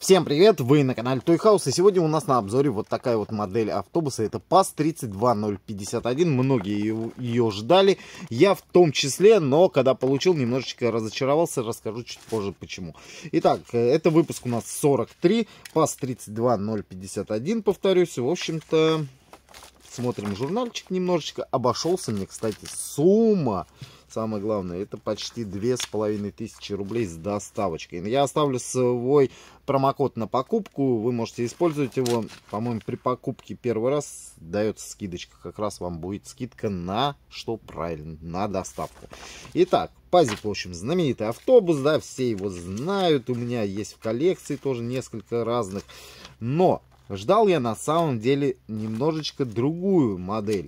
Всем привет, вы на канале Toy House, и сегодня у нас на обзоре вот такая вот модель автобуса, это ПАЗ 32051, многие ее ждали, я в том числе, но когда получил, немножечко разочаровался, расскажу чуть позже почему. Итак, это выпуск у нас 43, ПАЗ 32051, повторюсь, в общем-то, смотрим журнальчик немножечко, обошелся мне, кстати, сумма. Самое главное, это почти 2500 рублей с доставочкой. Я оставлю свой промокод на покупку. Вы можете использовать его. По-моему, при покупке первый раз дается скидочка. Как раз вам будет скидка на, что правильно, на доставку. Итак, ПАЗик, в общем, знаменитый автобус. Да, все его знают. У меня есть в коллекции тоже несколько разных. Но ждал я на самом деле немножечко другую модель.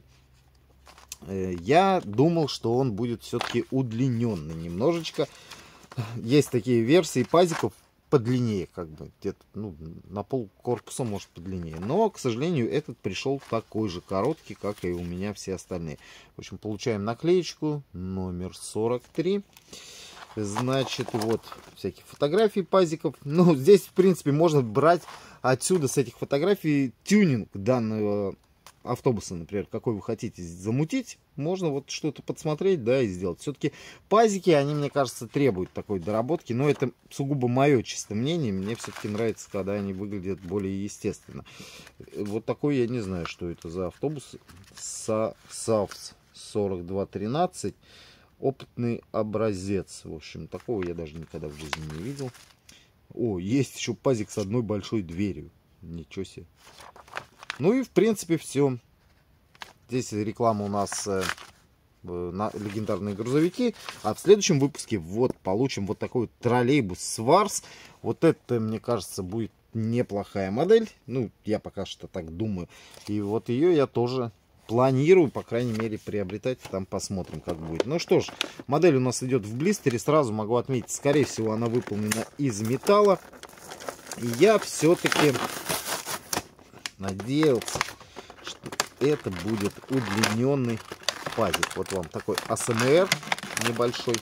Я думал, что он будет все-таки удлиненный немножечко. Есть такие версии пазиков подлиннее, как бы где-то на пол корпуса, может, подлиннее. Но, к сожалению, этот пришел такой же короткий, как и у меня все остальные. В общем, получаем наклеечку номер 43. Значит, вот всякие фотографии пазиков. Ну, здесь, в принципе, можно брать отсюда с этих фотографий тюнинг данного автобуса, например, какой вы хотите замутить, можно вот что-то подсмотреть, да, и сделать. Все-таки пазики, они, мне кажется, требуют такой доработки, но это сугубо мое чистое мнение. Мне все-таки нравится, когда они выглядят более естественно. Вот такой, я не знаю, что это за автобус. САВС 4213. Опытный образец. В общем, такого я даже никогда в жизни не видел. О, есть еще пазик с одной большой дверью. Ничего себе. Ну и в принципе все. Здесь реклама у нас на легендарные грузовики. А в следующем выпуске вот получим вот такой вот троллейбус Сварс. Вот это, мне кажется, будет неплохая модель. Ну, я пока что так думаю. И вот ее я тоже планирую, по крайней мере, приобретать. Там посмотрим, как будет. Ну что ж, модель у нас идет в блистере. Сразу могу отметить, скорее всего, она выполнена из металла. И я все-таки надеялся, что это будет удлиненный пазик. Вот вам такой АСМР небольшой.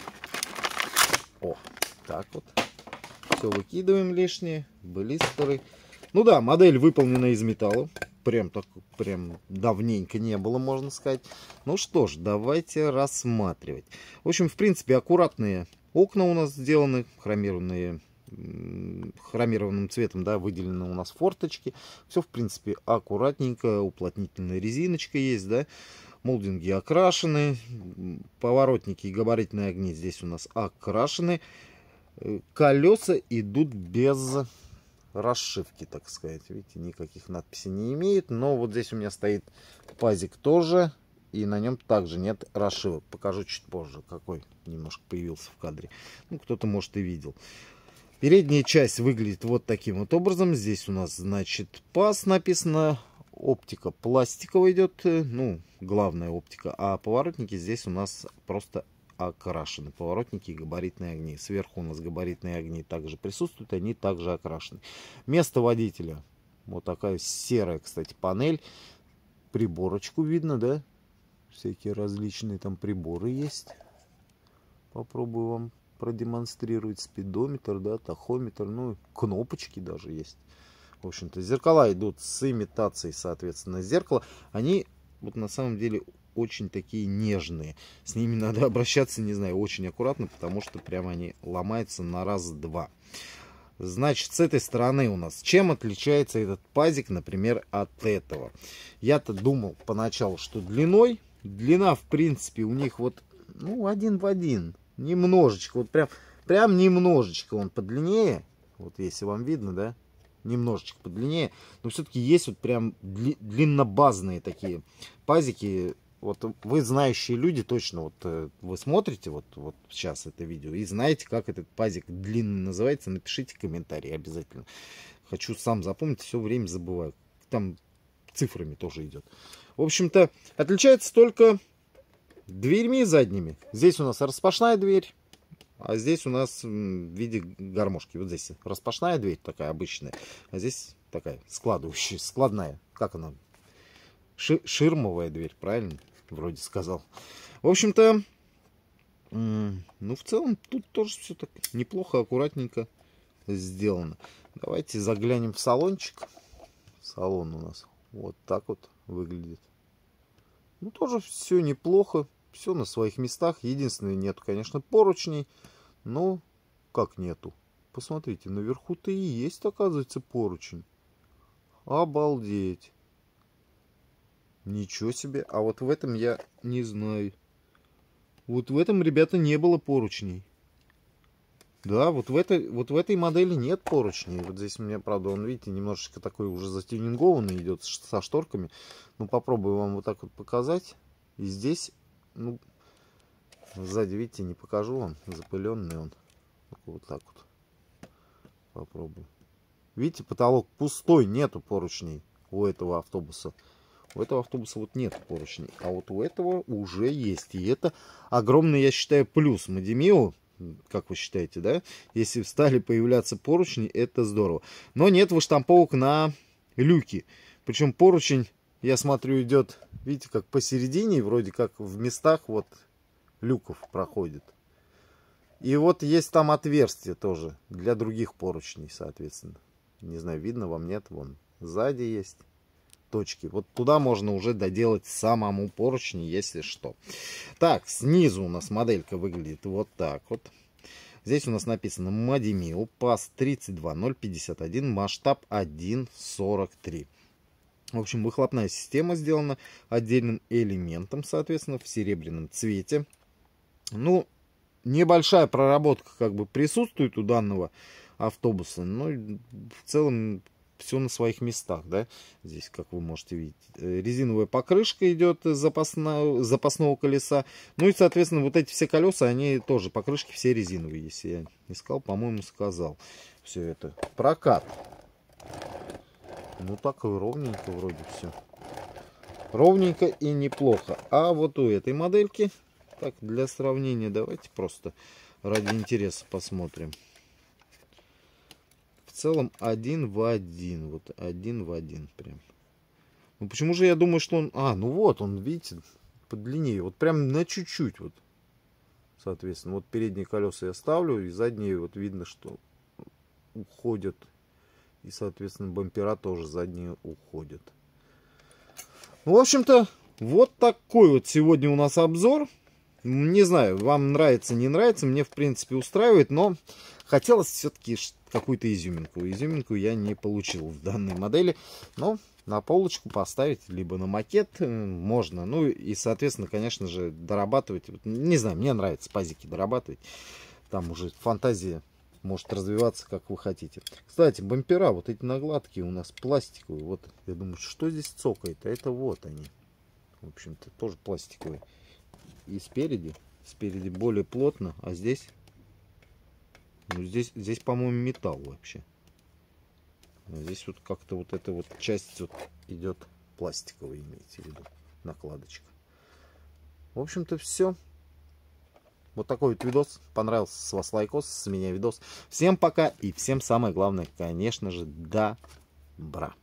О, так вот. Все выкидываем лишнее. Блистеры. Ну да, модель выполнена из металла. Прям давненько не было, можно сказать. Ну что ж, давайте рассматривать. В общем, в принципе, аккуратные окна у нас сделаны, хромированным цветом, да, выделены у нас форточки. Все, в принципе, аккуратненько. Уплотнительная резиночка есть, да. Молдинги окрашены. Поворотники и габаритные огни здесь у нас окрашены. Колеса идут без расшивки, так сказать. Видите, никаких надписей не имеет. Но вот здесь у меня стоит пазик тоже. И на нем также нет расшивок. Покажу чуть позже, какой немножко появился в кадре. Ну, кто-то, может, и видел. Передняя часть выглядит вот таким вот образом. Здесь у нас, значит, ПАЗ написано. Оптика пластиковая идет. Ну, главная оптика. А поворотники здесь у нас просто окрашены. Поворотники и габаритные огни. Сверху у нас габаритные огни также присутствуют. Они также окрашены. Место водителя. Вот такая серая, кстати, панель. Приборочку видно, да? Всякие различные там приборы есть. Попробую вам продемонстрировать. Спидометр, да, тахометр, ну, кнопочки даже есть. В общем-то, зеркала идут с имитацией, соответственно, зеркала. Они вот на самом деле очень такие нежные. С ними надо обращаться, не знаю, очень аккуратно, потому что прямо они ломаются на раз-два. Значит, с этой стороны у нас чем отличается этот пазик, например, от этого? Я-то думал поначалу, что длина, в принципе, у них вот, ну, один в один. Немножечко, вот прям немножечко он подлиннее. Вот если вам видно, да, немножечко подлиннее. Но все-таки есть вот прям длиннобазные такие пазики. Вот вы знающие люди точно, вот вы смотрите вот сейчас это видео и знаете, как этот пазик длинный называется. Напишите комментарий обязательно. Хочу сам запомнить, все время забываю. Там цифрами тоже идет. В общем-то, отличается только дверьми задними. Здесь у нас распашная дверь, а здесь у нас в виде гармошки. Вот здесь распашная дверь такая обычная, а здесь такая складывающая, складная. Как она? Ширмовая дверь, правильно? Вроде сказал. В общем-то, ну в целом тут тоже все так неплохо, аккуратненько. сделано. Давайте заглянем в салончик. Салон у нас вот так вот выглядит. Ну, тоже все неплохо. Все на своих местах. Единственное, нету, конечно, поручней. Но как нету? Посмотрите, наверху-то и есть, оказывается, поручень. Обалдеть. Ничего себе. А вот в этом я не знаю. Вот в этом, ребята, не было поручней. Да, вот в этой модели нет поручней. Вот здесь у меня, правда, он, видите, немножечко такой уже затюнингованный идет со шторками. Ну, попробую вам вот так вот показать. И здесь, ну, сзади, видите, не покажу вам. Запыленный он. Вот так вот. Попробую. Видите, потолок пустой, нету поручней у этого автобуса. У этого автобуса вот нет поручней. А вот у этого уже есть. И это огромный, я считаю, плюс Мадемио. Как вы считаете, да? Если стали появляться поручни, это здорово. Но нет выштамповок на люки. Причем поручень, я смотрю, идет, видите, как посередине, вроде как в местах вот люков проходит. И вот есть там отверстие тоже для других поручней, соответственно. Не знаю, видно вам, нет? Вон сзади есть точки. Вот туда можно уже доделать самому поручни, если что. Так, снизу у нас моделька выглядит вот так вот. Здесь у нас написано Мадемио, ПАС 32051, масштаб 1.43. В общем, выхлопная система сделана отдельным элементом, соответственно, в серебряном цвете. Ну, небольшая проработка как бы присутствует у данного автобуса, но в целом все на своих местах, да, здесь, как вы можете видеть. Резиновая покрышка идет из запасного колеса. Ну и, соответственно, вот эти все колеса, они тоже, покрышки все резиновые. Если я не сказал, по-моему, сказал. Все это. Прокат. Ну, так и ровненько вроде все. Ровненько и неплохо. А вот у этой модельки, так, для сравнения, давайте просто ради интереса посмотрим. В целом один в один. Вот один в один прям. Ну почему же я думаю, что он... А, ну вот он, видите, подлиннее. Вот прям на чуть-чуть вот. Соответственно, вот передние колеса я ставлю. И задние вот видно, что уходят. И, соответственно, бампера тоже задние уходят. Ну, в общем-то, вот такой вот сегодня у нас обзор. Не знаю, вам нравится, не нравится. Мне, в принципе, устраивает. Но хотелось все-таки какую-то изюминку. Изюминку я не получил в данной модели. Но на полочку поставить, либо на макет можно. Ну и, соответственно, конечно же, дорабатывать. Не знаю, мне нравится пазики дорабатывать. Там уже фантазия может развиваться, как вы хотите. Кстати, бампера, вот эти накладки у нас пластиковые. Вот, я думаю, что здесь цокает? А это вот они. В общем-то, тоже пластиковые. И спереди более плотно, а здесь... Ну, здесь по-моему, металл вообще. А здесь вот как-то вот эта вот часть вот идет пластиковая, имеется в виду, накладочка. В общем-то, все. Вот такой вот видос. Понравился, с вас лайкос, с меня видос. Всем пока и всем самое главное, конечно же, добра.